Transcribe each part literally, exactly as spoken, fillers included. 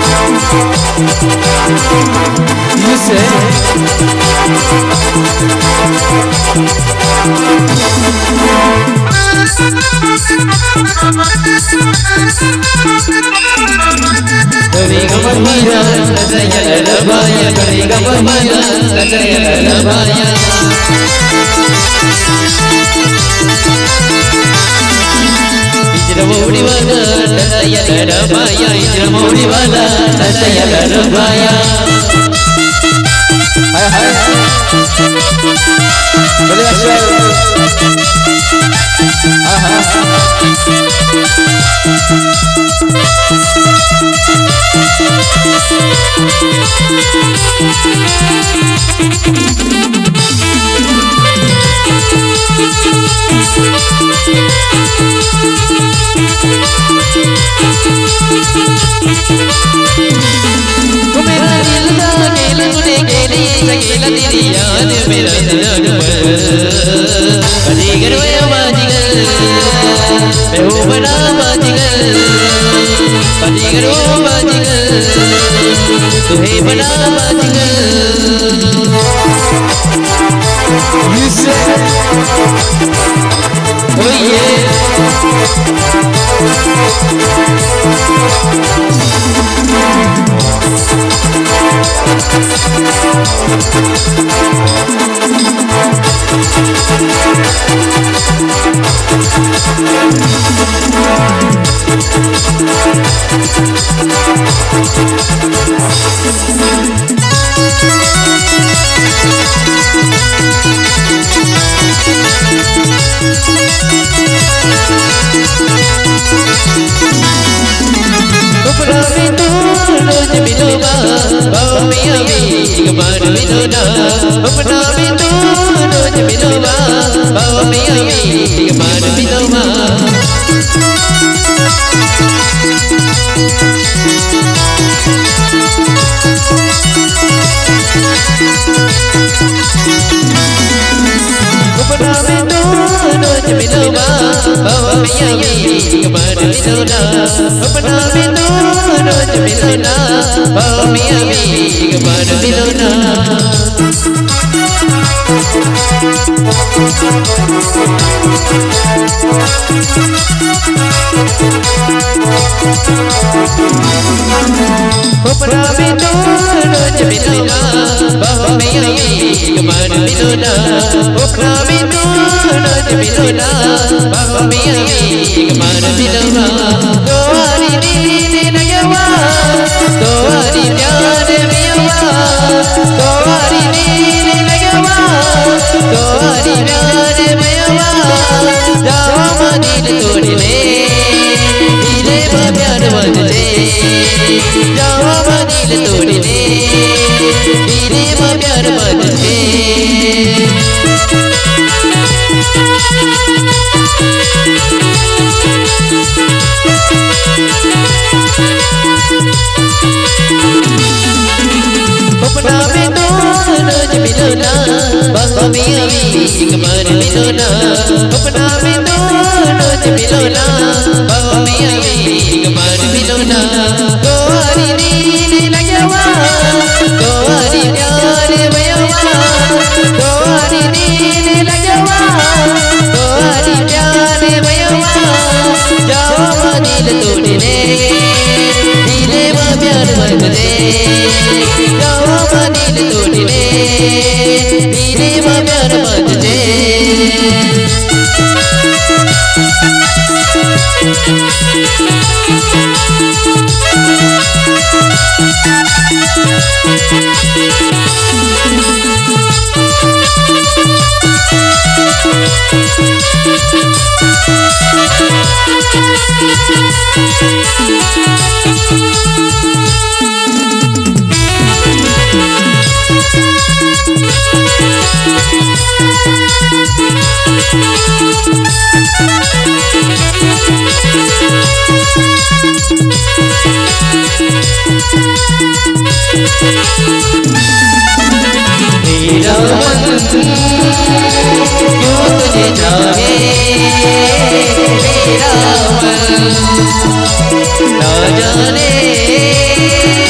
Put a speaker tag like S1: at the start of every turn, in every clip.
S1: You say Kariga Mahira, Satya Labaya, Kariga Mahira, Satya Labaya. Ijramudi wala, Satya Labaya, Ijramudi wala, Satya Labaya. Hai hai. Boleh asyik. Aha. मेरा दिल दा गेल मुने गेली सगेला तेरी याद मेरा दिल कदी गरवे बाजीगर मैं हो बड़ा बाजीगर कदी गरो बाजीगर तू है बड़ा बाजीगर You say Oh yeah Upra bindu roj miloba, bao miya mi ikbar miloda. Upra bindu roj miloba, bao miya mi ikbar miloba. Upra bindu roj miloba, bao miya mi ikbar miloda. Upra bindu roj miloda, bao miya mi ikbar miloda. Upra bindu roj miloda, bao miya mi ikbar miloda. Upra bindu roj miloda, bao miya mi ikbar miloda. Doari dil nagawa, doari pyar miyawa, doari dil nagawa, doari pyar miyawa. Jawa dil todne, dile ma pyar badle. Jawa dil todne, dile ma pyar badle. Upra bindu roj miloda, bao miya mi ikbar miloda. Upra bindu roj miloda, bao miya mi ikbar miloda. Doari dil nagawa, doari pyar miyawa, doari dil nagawa, doari pyar miyawa. Jawa dil todne, dile ma pyar badle. Jawa dil todne, dile ma pyar badle. मेरा मन क्यों तुझे जावे, मेरा मन ना जाने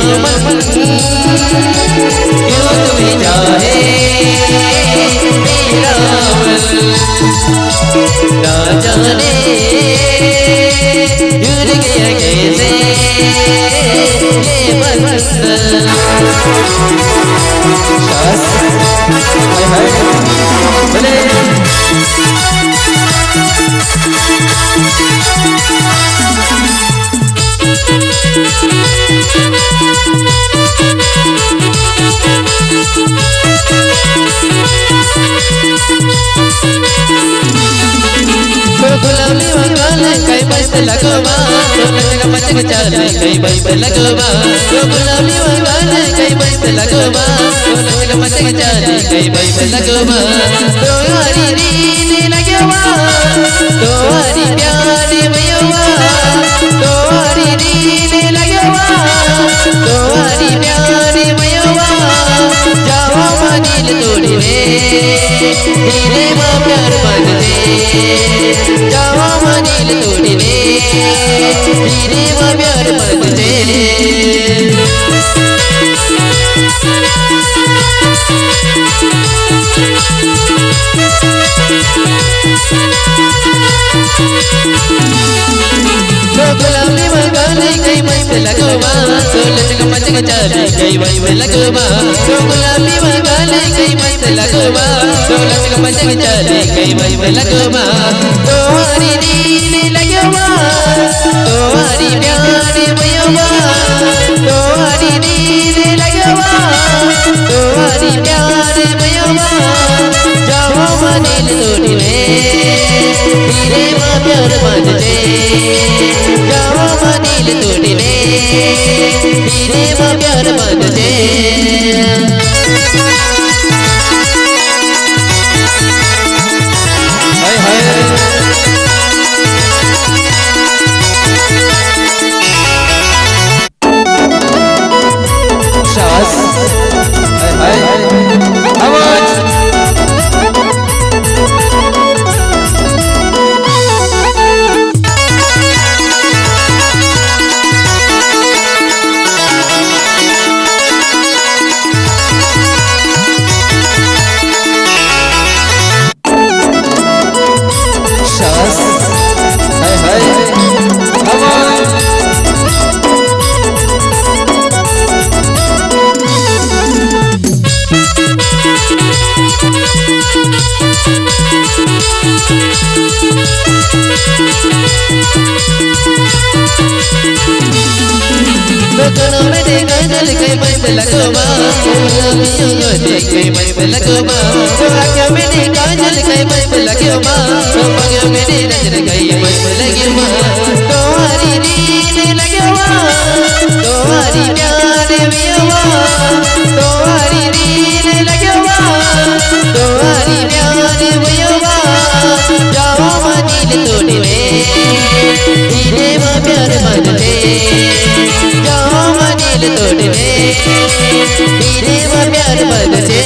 S1: मन क्यों तुम्हें चाहे मेरा मन ना जाने जुड़ गया कैसे ये बंधन गुलाबी वाले कई मस्त लगवा मचक मचक चाले कई मस्त लगवा गुलाबी वाले कई मस्त लगवा मचक मचक चाले कई मस्त लगवा तोहारी नींद लगवा तोहारी प्यारी भैया तोहारी नींद लगवा तोहारी प्यारी भैया जावा मानिल तोड़ी रे तेरे माँ प्यार बन दे जावा मानिल तोड़ी रे तेरे माँ प्यार बन दे गुलाबी वाले कई मस्त लगवा लचक मचक चाले कई मस्त लगवा गुलाबी वाले कई मस्त लगवा लचक मचक चाले कई मस्त लगवा तोहारी नींद लगवा तोहारी प्यारी भैया तोहारी नींद लगवा तोहारी प्यारी भैया जाओ मानिल तोड़ी रे तेरे माँ प्यार बन दे जाओ मानिल तोड़ी रे तेरे माँ प्यार बन दे हाय हाय शास हाय हाय आवाज दोनों में देखा जल कई मस्त लगवा कई मस्त लगवा आँखों में देखा जल कई मस्त लगवा पगों में नजर कई मस्त लगवा तोहारी नींद लगवा तोहारी प्यार भैया तोहारी नींद लगवा तोहारी प्यार भैया जाओ मानिल तोड़ी रे तेरे माँ प्यार बन दे जाओ मानिल तोड़ी रे तेरे माँ प्यार बन दे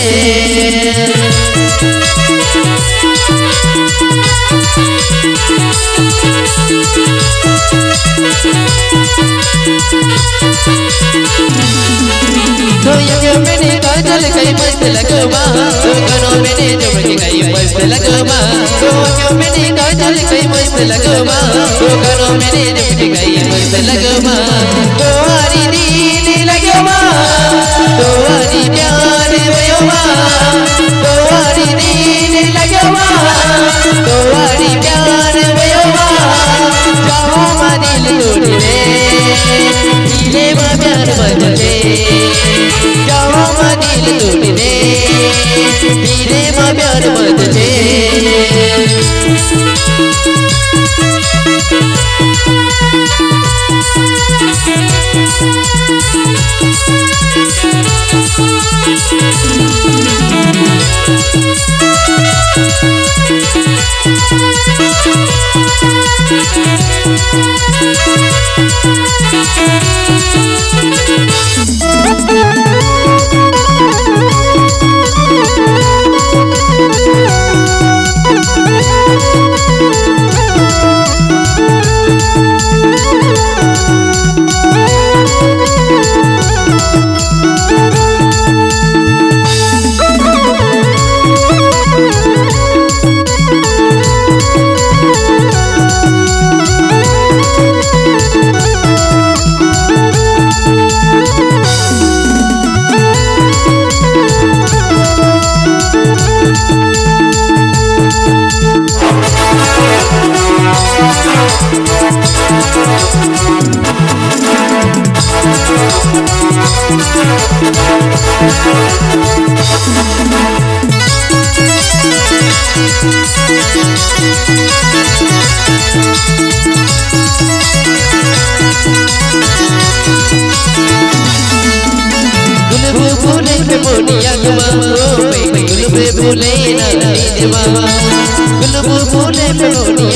S1: आँखों में काजल कई मस्त लगवा कानों में चमक कई मस्त लगवा आँखों में काजल कई मस्त लगवा कानों में चमक कई मस्त लगवा तोहारी नींद लगवा तोहारी प्यार भैया तोहारी नींद लगवा तोहारी प्यार भैया जाओ मानिल तोड़ी रे तेरे माँ प्यार बन दे जाओ मानिल तोड़ी रे तेरे माँ प्यार बन दे फूले पे मोनिया गुमा गुल पे फूले ना देवा गुल फूले पे मोनिया